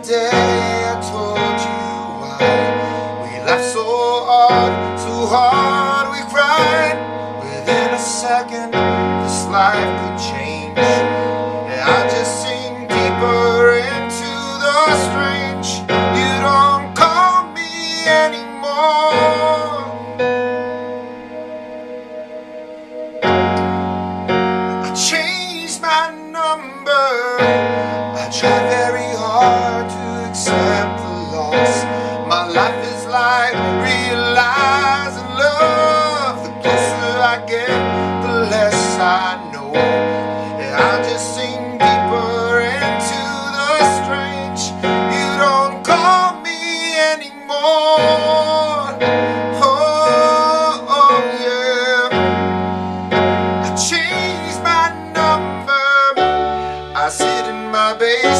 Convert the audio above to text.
day I told you why we laughed so hard we cried. Within a second, this life could change. Yeah, I just sink deeper into the strange. You don't call me anymore. I changed my number. I tried very hard to accept the loss. My life is like realizing love. The closer I get, the less I know. Yeah, I just sink deeper into the strange. You don't call me anymore. Oh yeah. I changed my number. I sit in my basement